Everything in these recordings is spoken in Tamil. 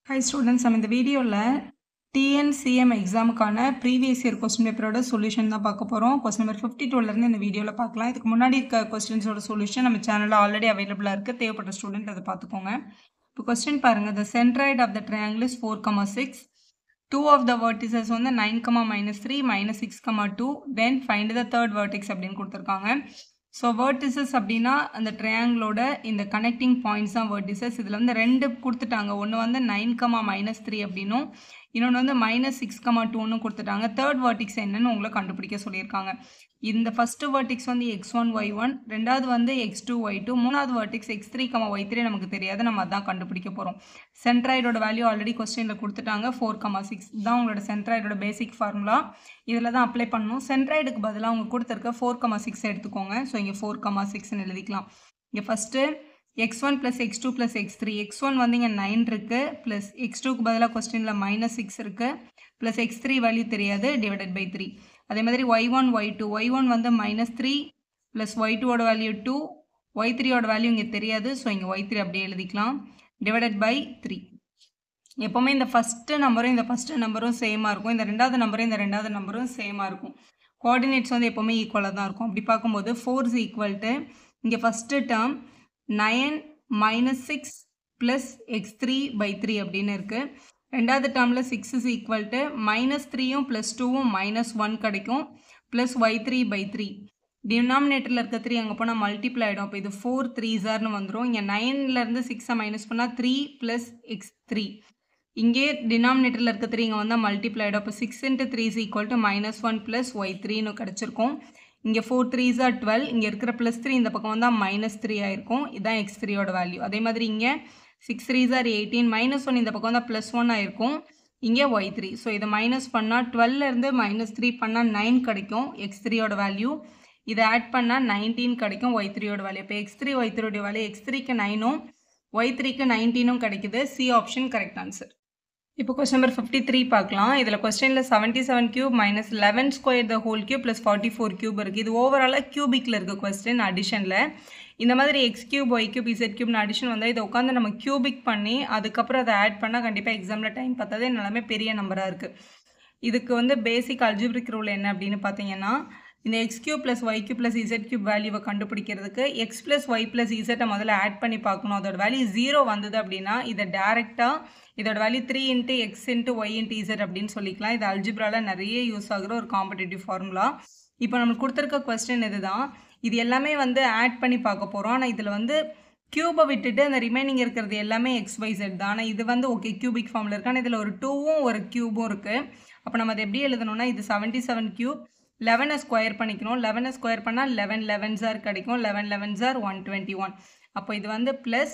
Hi students, நம்ம இந்த வீடியோவில் TNCM எக்ஸாமுக்கான ப்ரீவியஸ் இயர் கொஸ்டின் பேப்பரோட சொல்யூஷன் தான் பார்க்க போகிறோம். கொஸ்டின் நம்பர் 52லேருந்து இந்த வீடியோவில் பார்க்கலாம். இதுக்கு முன்னாடி இருக்க கொஸ்டின்ஸோட சொல்யூஷன் நம்ம சேனலில் ஆல்ரெடி அவைலபிளாக இருக்குது. தேவைப்பட்ட ஸ்டூடெண்ட் அதை பார்த்துக்கோங்க. இப்போ கொஸ்டின் பாருங்கள். The centroid of the triangle is 4,6. Two of the vertices வந்து 9,-3, -6,2. Then find the third vertex அப்படின்னு கொடுத்துருக்காங்க. ஸோ vertices அப்படின்னா அந்த ட்ரையாங்கிளோட இந்த கனெக்டிங் பாயிண்ட்ஸ் தான் vertices. இதில் வந்து ரெண்டு கொடுத்துட்டாங்க. ஒன்று வந்து 9,-3 அப்படின்னும் இன்னொன்று வந்து -6,2ன்னு கொடுத்துட்டாங்க. தேர்ட் வெர்டிக்ஸ் என்னன்னு உங்களை கண்டுபிடிக்க சொல்லியிருக்காங்க. இந்த ஃபஸ்ட்டு வெர்டிக்ஸ் வந்து x1 y1, ரெண்டாவது வந்து x2 y2, மூணாவது வெர்டிக்ஸ் x3 y3 நமக்கு தெரியாது. நம்ம அதான் கண்டுபிடிக்க போகிறோம். சென்ட்ராய்டோட வேல்யூ ஆல்ரெடி கொஸ்டினில் கொடுத்துட்டாங்க 4,6. இதுதான் உங்களோட சென்ட்ராய்டோட பேசிக் ஃபார்முலா. இதில் தான் அப்ளை பண்ணணும். சென்ட்ராய்டுக்கு பதிலாக அவங்க கொடுத்துருக்க 4,6 எடுத்துக்கோங்க. ஸோ இங்கே 4,6ன்னு எழுதிக்கலாம். இங்கே first x1 + x2 + x3. x1 வந்து இங்கே 9 இருக்குது, ப்ளஸ் x2க்கு பதிலாக கொஸ்டினில் -6 இருக்குது, ப்ளஸ் x3 வேல்யூ தெரியாது, /3. அதே மாதிரி y1 y2. y1 வந்து -3 ப்ளஸ் y2ஓட வேல்யூ 2, y3ஓட வேல்யூ இங்கே தெரியாது. ஸோ இங்கே y3 அப்படியே எழுதிக்கலாம், /3. எப்போவுமே இந்த ஃபஸ்ட்டு நம்பரும் இந்த ஃபஸ்ட்டு நம்பரும் சேமாக இருக்கும். இந்த ரெண்டாவது நம்பரும் இந்த ரெண்டாவது நம்பரும் சேமாக இருக்கும். கோஆர்டினேட்ஸ் வந்து எப்போவுமே ஈக்குவலாக தான் இருக்கும். அப்படி பார்க்கும்போது 4 is equal to இங்கே ஃபஸ்ட்டு டேர்ம் 9 - 6 + x3/3 அப்படின்னு இருக்குது. ரெண்டாவது டேர்மில் 6 is equal to -3யும் +2வும் -1 கிடைக்கும், ப்ளஸ் y3/3. டினாமினேட்டரில் இருக்க 3 அங்கே போனால் மல்டிப்ளை ஆகிடும். அப்போ இது 4 3s வந்துடும். இங்கே 9லேருந்து 6 மைனஸ் பண்ணால் 3 + x3. இங்கே டினாமினேட்டரில் இருக்க 3 இங்கே வந்தால் மல்டிப்ளை ஆகிடும். அப்போ 6 × 3 is equal to -1 + y3ன்னு கிடச்சிருக்கும். இங்கே 4 3s 12. இங்கே இருக்கிற +3 இந்த பக்கம் வந்தால் -3 ஆயிருக்கும். இதுதான் x3ஓட வேல்யூ. அதே மாதிரி இங்கே 6 3s 18, -1 இந்த பக்கம் வந்தால் +1 ஆயிருக்கும். இங்கே y3. ஸோ இதை மைனஸ் பண்ணால் 12லேருந்து -3 பண்ணால் 9 கிடைக்கும் x3ஓட வேல்யூ. இதை ஆட் பண்ணால் 19 கிடைக்கும் y3ஓட வேல்யூ. இப்போ x3 y3ஓட வேல்யூ x3க்கு 9ம் y3க்கு 19ம் கிடைக்குது. C option correct answer. இப்போ கொஸ்டின் நம்பர் 53 பார்க்கலாம். இதில் கொஸ்டினில் 77³ - 11² + 44³ இருக்குது. இது ஓவராலாக கியூபிக்கில் இருக்குது கொஸ்டின் அடிஷனில். இந்த மாதிரி x3 y3 z3 அடிஷன் வந்தால் இதை உட்காந்து நம்ம கியூபிக் பண்ணி அதுக்கப்புறம் அதை ஆட் பண்ணால் கண்டிப்பாக எக்ஸாமில் டைம் பார்த்தாது. எல்லாமே பெரிய நம்பராக இருக்குது. இதுக்கு வந்து பேசிக் அல்ஜிப்ரிக் ரூல் என்ன அப்படின்னு பார்த்தீங்கன்னா, இந்த x3 + y3 + z3 வேல்யூவை கண்டுபிடிக்கிறதுக்கு x + y + z முதல்ல ஆட் பண்ணி பார்க்கணும். அதோட வேல்யூ 0 வந்தது அப்படின்னா இதை டேரெக்டாக இதோட வேல்யூ 3 × x × y × z அப்படின்னு சொல்லிக்கலாம். இது அல்ஜிப்ராவில் நிறைய யூஸ் ஆகுற ஒரு காம்படிட்டிவ் ஃபார்முலா. இப்போ நம்மளுக்கு கொடுத்துருக்க கொஸ்டின் இதுதான். இது எல்லாமே வந்து ஆட் பண்ணி பார்க்க போகிறோம். ஆனால் இதில் வந்து கியூபை விட்டுட்டு அந்த ரிமைனிங் இருக்கிறது எல்லாமே xyz தான். ஆனால் இது வந்து ஓகே கியூபிக் ஃபார்மில் இருக்குது. ஆனால் இதில் ஒரு 2வும் ஒரு கியூபும் இருக்குது. அப்போ நம்ம அதை எப்படி எழுதணும்னா, இது 77³ 11 ஸ்கொயர் பண்ணிக்கணும். 11 ஸ்கொயர் பண்ணால் 11 11s கிடைக்கும். 11 11s 121. அப்போ இது வந்து ப்ளஸ்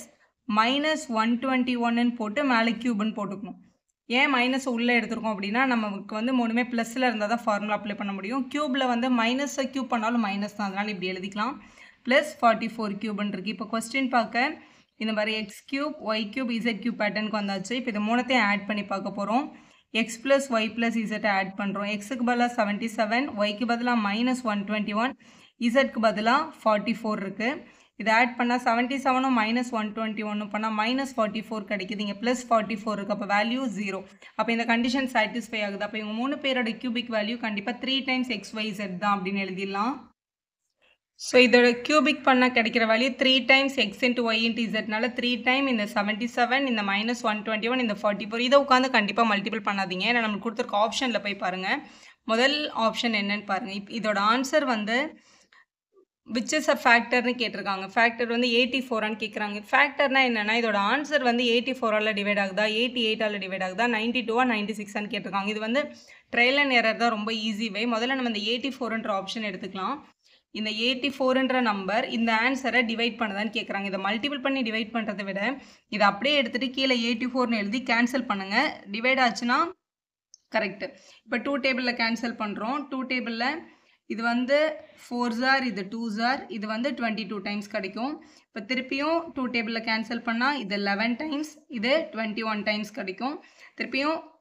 -121ன்னு போட்டு மேலே க்யூப்னு போட்டுக்கணும். ஏன் மைனஸ் உள்ளே எடுத்துருக்கோம் அப்படின்னா, நமக்கு வந்து மூணுமே ப்ளஸில் இருந்தால் தான் ஃபார்முலா அப்ளை பண்ண முடியும். க்யூப்பில் வந்து மைனஸை க்யூப் பண்ணாலும் மைனஸ் தான். அதனால் இப்படி எழுதிக்கலாம், ப்ளஸ் 44³ இருக்குது. இப்போ கொஸ்டின் பார்க்க இந்த மாதிரி x3 y3 z3 பேட்டர்னுக்கு வந்தாச்சு. இப்போ இது மூணுத்தையும் ஆட் பண்ணி பார்க்க போகிறோம். x + y + z ஆட் பண்ணுறோம். எக்ஸுக்கு பதிலாக 77, ஒய்க்கு பதிலாக -121, இசட்க்கு பதிலாக 44 இருக்குது. இதை ஆட் பண்ணால் 77ம் -121 பண்ணால் -44 கிடைக்குது. இங்கே +44 இருக்குது. அப்போ வேல்யூ 0. அப்போ இந்த கண்டிஷன் சாட்டிஸ்ஃபை ஆகுது. அப்போ இவங்க 3 பேரோட கியூபிக் வேல்யூ கண்டிப்பாக 3 × xyz தான் அப்படின்னு எழுதிடலாம். ஸோ இதோட கியூபிக் பண்ணால் கிடைக்கிற வேல்யூ 3 × x × y × zனால 3 டைம் இந்த 77, இந்த -121, இந்த 44. இதை உட்காந்து கண்டிப்பாக மல்டிபிள் பண்ணாதீங்க. ஏன்னா நம்மளுக்கு கொடுத்துருக்க ஆப்ஷனில் போய் பாருங்கள். முதல் ஆப்ஷன் என்னன்னு பாருங்கள். இப்போ இதோட ஆன்சர் வந்து விச் இஸ் அ ஃபேக்டர்னு கேட்டிருக்காங்க. ஃபேக்டர் வந்து 84ஆன்னு கேட்குறாங்க. ஃபேக்டர்னா என்னென்னா, இதோட ஆன்சர் வந்து 84ஆல் டிவைட் ஆகுதா, 88ஆல் டிவைட் ஆகுதா, 92ஆ 96ஆன்னு கேட்டிருக்காங்க. இது வந்து ட்ரையல் அண்ட் எரர் தான், ரொம்ப ஈஸி வே. முதல்ல நம்ம இந்த 84ன்ற ஆப்ஷன் எடுத்துக்கலாம். இந்த 84ன்ற நம்பர் இந்த ஆன்சரை டிவைட் பண்ணுதான்னு கேட்குறாங்க. இதை மல்டிபிள் பண்ணி டிவைட் பண்ணுறதை விட இதை அப்படியே எடுத்துகிட்டு கீழே 84ன்னு எழுதி கேன்சல் பண்ணுங்கள். டிவைட் ஆச்சுன்னா கரெக்டு. இப்போ 2 டேபிளில் கேன்சல் பண்ணுறோம். 2 டேபிளில் இது வந்து 4s, இது 2s, இது வந்து 22 டைம்ஸ் கிடைக்கும். இப்போ திருப்பியும் 2 டேபிளில் கேன்சல் பண்ணால் இது 11 டைம்ஸ், இது 21 டைம்ஸ் கிடைக்கும். திருப்பியும்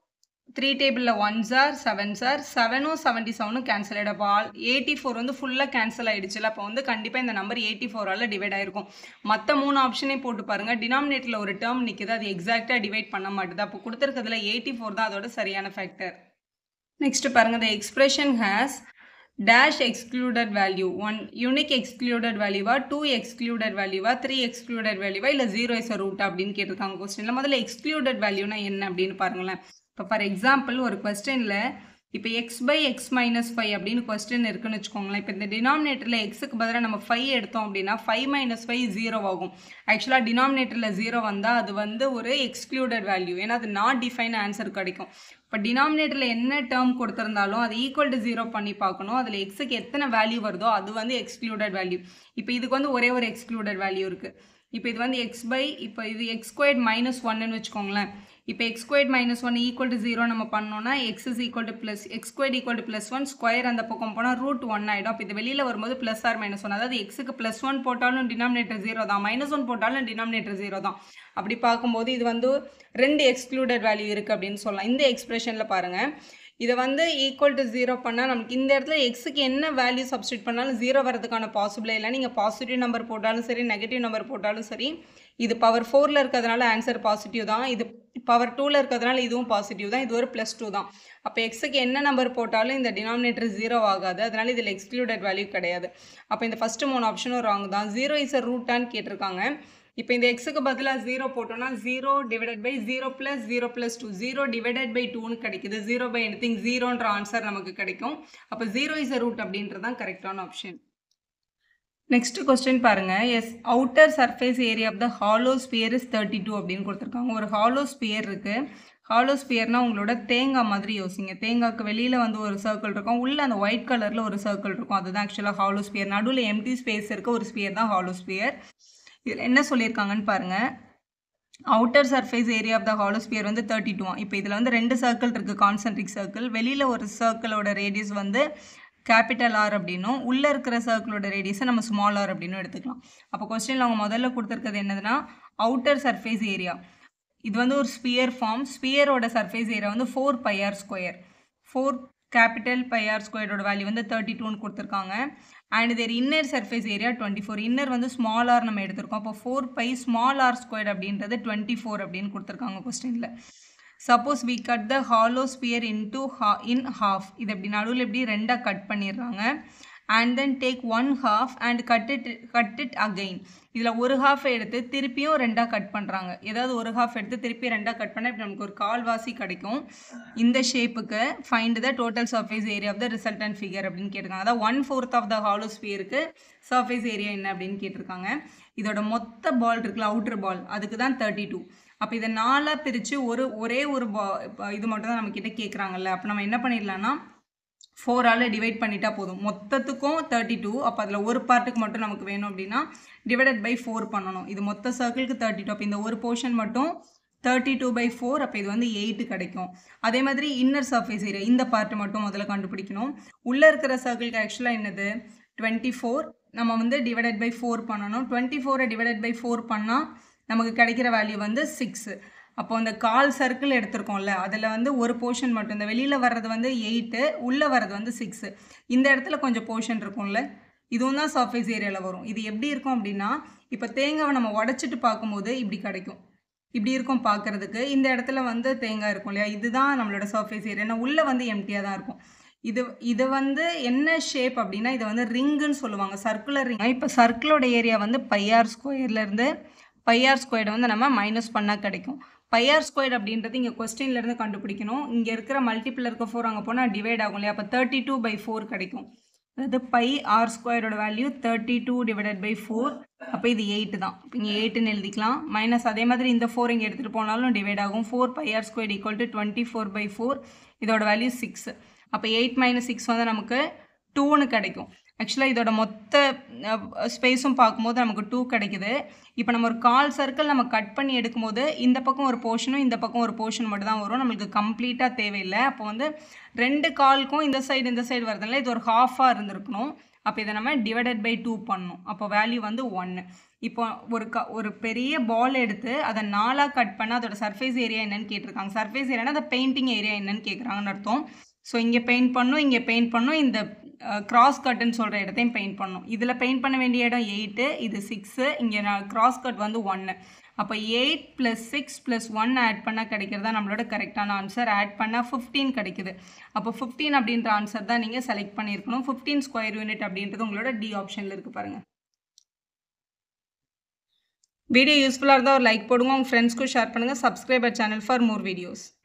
3 டேபிளில் 1s are 7s are 7ம் 77ம் கேன்சல் ஆகிடும். அப்போ 84 வந்து ஃபுல்லாக கேன்சல் ஆகிடுச்சுல. அப்போ வந்து கண்டிப்பாக இந்த நம்பர் 84ஆல் டிவைட் ஆகிருக்கும். மற்ற 3 ஆப்ஷனையும் போட்டு பாருங்கள். டினாமினேட்டரில் ஒரு டேர்ம் நிற்குது, அது எக்ஸாக்டாக டிவைட் பண்ண மாட்டுது. அப்போ கொடுத்துருக்கிறதுல 84 தான் அதோட சரியான ஃபேக்டர். நெக்ஸ்ட் பாருங்கள், the expression has dash excluded value, 1 unique excluded value, 2 excluded value, 3 excluded value, இல்லை 0 is a root அப்படின்னு கேட்டிருக்காங்க கொஸ்டினில். முதல்ல excluded valueனா என்ன அப்படின்னு பாருங்களேன். இப்போ ஃபார் எக்ஸாம்பிள் ஒரு கொஸ்டினில் இப்போ எக்ஸ் பை எக்ஸ் மைனஸ் 5 அப்படின்னு கொஸ்டின் இருக்குன்னு வச்சுக்கோங்களேன். இப்போ இந்த டினாமினேட்டரில் எக்ஸுக்கு பதிலாக நம்ம 5 எடுத்தோம் அப்படின்னா 5 மைனஸ் 5 0 ஆகும். ஆக்சுவலாக டினாமினேட்டரில் 0 வந்தால் அது வந்து ஒரு எக்ஸ்க்ளூடட் வேல்யூ, ஏன்னா அது நாட் டிஃபைன் ஆன்சர் கிடைக்கும். இப்போ டினாமினேட்டரில் என்ன டேர்ம் கொடுத்துருந்தாலும் அது ஈக்குவல் டு 0 பண்ணி பார்க்கணும். அதில் எக்ஸுக்கு எத்தனை வேல்யூ வருதோ அது வந்து எக்ஸ்க்ளூடட் வேல்யூ. இப்போ இதுக்கு வந்து ஒரே ஒரு எக்ஸ்க்ளூடட் வேல்யூ இருக்குது. இப்போ இது வந்து எக்ஸ் பை, இப்போ இது எக்ஸ் ஸ்கொயர்ட் மைனஸ் 1ன்னு வச்சுக்கோங்களேன். இப்போ x squared minus 1 equal to 0 நம்ம பண்ணோன்னா x is equal to plus x squared equal to +1 square அந்த பக்கம் போனால் ரூட் 1 ஆகிடும். அப்போ இது வெளியில் வரும்போது ப்ளஸ் ஆர் மைனஸ் 1, அதாவது எக்ஸுக்கு +1 போட்டாலும் டினாமினேட்டர் 0 தான், -1 போட்டாலும் டினாமினேட்டர் 0 தான். அப்படி பார்க்கும்போது இது வந்து 2 எக்ஸ்க்ளூடட் வேல்யூ இருக்குது அப்படின்னு சொல்லலாம். இந்த எக்ஸ்பிரஷனில் பாருங்கள், இதை வந்து ஈக்குவல் டு 0 பண்ணால் நமக்கு இந்த இடத்துல எக்ஸுக்கு என்ன வேல்யூ சப்ஸ்டியூட் பண்ணாலும் 0 வரதுக்கான பாசிபிளே இல்லை. நீங்கள் பாசிட்டிவ் நம்பர் போட்டாலும் சரி, நெகட்டிவ் நம்பர் போட்டாலும் சரி, இது பவர் 4ல் இருக்கிறதுனால ஆன்சர் பாசிட்டிவ் தான், இது பவர் 2ல் இருக்கிறதுனால இதுவும் பாசிட்டிவ் தான், இது ஒரு +2 தான். அப்போ எக்ஸுக்கு என்ன நம்பர் போட்டாலும் இந்த டினாமினேட்டர் 0 ஆகாது, அதனால இதில் எக்ஸ்க்ளூடட் வேல்யூ கிடையாது. அப்போ இந்த ஃபஸ்ட்டு 3 ஆப்ஷனும் ராங் தான். 0 இஸ் அ ரூட்டான்னு கேட்டிருக்காங்க. இப்போ இந்த எக்ஸுக்கு பதிலாக 0 போட்டோம்னா 0 டிவைடட் பை 0 + 0 + 2 0 டிவைடட் பை 2ன்னு கிடைக்குது. 0 பை எனிதிங் 0ன்ற ஆன்சர் நமக்கு கிடைக்கும். அப்போ 0 இஸ் அ ரூட் அப்படின்றது தான் கரெக்டான ஆப்ஷன். நெக்ஸ்ட் கொஸ்டின் பாருங்க, S outer surface area of the hollow sphere is 32 அப்படின்னு கொடுத்துருக்காங்க. ஒரு ஹாலோ ஸ்பியர் இருக்கு. ஹாலோ ஸ்பியர்னா உங்களோட தேங்காய் மாதிரி யோசிங்க. தேங்காய்க்கு வெளியில் வந்து ஒரு சர்க்கிள் இருக்கும், உள்ள அந்த ஒயிட் கலரில் ஒரு சர்க்கிள் இருக்கும், அதுதான் ஆக்சுவலாக ஹாலோ ஸ்பியர். நடுவில் எம்டி ஸ்பேஸ் இருக்க ஒரு ஸ்பியர் தான் ஹாலோ ஸ்பியர். இதில் என்ன சொல்லியிருக்காங்கன்னு பாருங்கள், outer surface area of the hollow sphere வந்து 32. இப்போ இதில் வந்து 2 சர்க்கிள் இருக்குது, கான்சென்ட்ரிக் சர்க்கிள். வெளியில் ஒரு சர்க்கிளோட ரேடியஸ் வந்து கேபிட்டல் ஆர் அப்படின்னும், உள்ளே இருக்கிற சர்க்கிளோட ரேடியஸை நம்ம ஸ்மால் ஆர் அப்படின்னு எடுத்துக்கலாம். அப்போ கொஸ்டினில் அவங்க முதல்ல கொடுத்துருக்கிறது என்னதுன்னா அவுட்டர் சர்ஃபேஸ் ஏரியா. இது வந்து ஒரு ஸ்பியர் ஃபார்ம். ஸ்பியரோட சர்ஃபேஸ் ஏரியா வந்து 4πr². 4 கேபிட்டல் πr² வேல்யூ வந்து 32ன்னு கொடுத்துருக்காங்க. And their inner surface area 24. Inner வந்து ஸ்மால் ஆர் நம்ம எடுத்திருக்கோம். அப்போ 4π ஸ்மால் r² அப்படின்றது 24 அப்படின்னு கொடுத்துருக்காங்க கொஸ்டினில். Suppose we cut the hollow sphere in half. இது எப்படி நடுவில் எப்படி 2ஆக கட் பண்ணிடுறாங்க. And then take 1 half and cut it again. இதில் ஒரு ஹாஃபை எடுத்து திருப்பியும் 2ஆக கட் பண்ணுறாங்க. ஏதாவது ஒரு ஹாஃப் எடுத்து திருப்பி 2ஆக கட் பண்ணால் இப்போ நமக்கு ஒரு கால்வாசி கிடைக்கும். இந்த ஷேப்புக்கு find the total surface area of the resultant figure அப்படின்னு கேட்டிருக்காங்க. அதாவது 1/4 ஆஃப் த ஹாலோ ஸ்பியருக்கு சர்ஃபேஸ் ஏரியா என்ன அப்படின்னு கேட்டிருக்காங்க. இதோட மொத்த பால் இருக்குல்ல, அவுட்டர் பால், அதுக்கு தான் 32. அப்போ இதை 4ஆக பிரித்து ஒரே ஒரு இது மட்டும் தான் நம்மக்கிட்ட கேட்குறாங்கல்ல. அப்போ நம்ம என்ன பண்ணிடலாம்னா 4ஆல் டிவைட் பண்ணிட்டா போதும். மொத்தத்துக்கும் 32. அப்போ அதில் ஒரு பார்ட்டுக்கு மட்டும் நமக்கு வேணும் அப்படின்னா டிவைடட் பை 4 பண்ணணும். இது மொத்த சர்க்கிளுக்கு 32. அப்போ இந்த ஒரு போர்ஷன் மட்டும் 32/4. அப்போ இது வந்து 8 கிடைக்கும். அதே மாதிரி இன்னர் சர்ஃபேஸ் ஏரியா, இந்த பார்ட்டு மட்டும் முதல்ல கண்டுபிடிக்கணும். உள்ளே இருக்கிற சர்க்கிளுக்கு ஆக்சுவலாக என்னது 24. நம்ம வந்து டிவைடட் பை 4 பண்ணணும். 24 டிவைடட் பை 4 பண்ணால் நமக்கு கிடைக்கிற வேல்யூ வந்து 6. அப்போ அந்த கால் சர்க்கிள் எடுத்திருக்கோம்ல, அதில் வந்து ஒரு போர்ஷன் மட்டும், இந்த வெளியில் வர்றது வந்து 8, உள்ளே வர்றது வந்து 6. இந்த இடத்துல கொஞ்சம் போர்ஷன் இருக்கும்ல, இதுவும் தான் சர்ஃபேஸ் ஏரியாவில் வரும். இது எப்படி இருக்கும் அப்படின்னா, இப்போ தேங்காவை நம்ம உடச்சிட்டு பார்க்கும்போது இப்படி கிடைக்கும், இப்படி இருக்கும் பார்க்குறதுக்கு. இந்த இடத்துல வந்து தேங்காய் இருக்கும் இல்லையா, இதுதான் நம்மளோட சர்ஃபேஸ் ஏரியா. உள்ளே வந்து எம்டியாக தான் இருக்கும். இது வந்து என்ன ஷேப் அப்படின்னா, இதை வந்து ரிங்குன்னு சொல்லுவாங்க, சர்க்குலர் ரிங். இப்போ சர்க்கிளோட ஏரியா வந்து πr². πr² வந்து நம்ம மைனஸ் பண்ணால் கிடைக்கும். πr² அப்படின்றது இங்கே கொஸ்டின்லேருந்து கண்டுபிடிக்கணும். இங்கே இருக்கிற மல்டிபிள் இருக்க 4 அங்கே போனால் டிவைட் ஆகும் இல்லையா, அப்போ 32/4 கிடைக்கும். அதாவது πr² வேல்யூ 32 டிவைடட் பை 4. அப்போ இது 8 தான். இப்போ இங்கே 8ன்னு எழுதிக்கலாம். மைனஸ் அதே மாதிரி இந்த 4 இங்கே எடுத்துகிட்டு போனாலும் டிவைட் ஆகும். 4πr² = 24/4. இதோட வேல்யூ 6. அப்போ 8 - 6 வந்து நமக்கு 2ன்னு கிடைக்கும். ஆக்சுவலாக இதோட மொத்த ஸ்பேஸும் பார்க்கும்போது நமக்கு 2 கிடைக்குது. இப்போ நம்ம ஒரு கால் சர்க்கிள் நம்ம கட் பண்ணி எடுக்கும்போது இந்த பக்கம் ஒரு போர்ஷனும் இந்த பக்கம் ஒரு போர்ஷன் மட்டும் தான் வரும், நம்மளுக்கு கம்ப்ளீட்டாக தேவையில்லை. அப்போ வந்து 2 காலுக்கும் இந்த சைடு வரதுனால இது ஒரு ஹாஃபாக இருந்திருக்கணும். அப்போ இதை நம்ம டிவைடட் பை 2 பண்ணணும். அப்போ வேல்யூ வந்து 1. இப்போ ஒரு பெரிய பால் எடுத்து அதை 4ஆ கட் பண்ண அதோட சர்ஃபேஸ் ஏரியா என்னன்னு கேட்டிருக்காங்க. சர்ஃபேஸ் ஏரியானா அந்த பெயிண்டிங் ஏரியா என்னன்னு கேட்குறாங்கன்னு அர்த்தம். ஸோ இங்கே பெயிண்ட் பண்ணணும், இங்கே பெயிண்ட் பண்ணணும், இந்த கிராஸ் கட்டுன்னு சொல்கிற இடத்தையும் பெயிண்ட் பண்ணணும். இதில் பெயிண்ட் பண்ண வேண்டிய இடம் 8, இது 6, இங்கே கிராஸ் கட் வந்து 1. அப்போ 8 + 6 + 1 ஆட் பண்ணால் கிடைக்கிறதா நம்மளோட கரெக்டான ஆன்சர். ஆட் பண்ணால் 15 கிடைக்குது. அப்போ 15 அப்படின்ற ஆன்சர் தான் நீங்கள் செலக்ட் பண்ணியிருக்கணும். 15 ஸ்கொயர் யூனிட் அப்படின்றது உங்களோட டி ஆப்ஷனில் இருக்குது பாருங்கள். வீடியோ யூஸ்ஃபுல்லாக இருந்தால் ஒரு லைக் போடுங்க, உங்கள் ஃப்ரெண்ட்ஸ்க்கும் ஷேர் பண்ணுங்கள். Subscriber channel for more videos.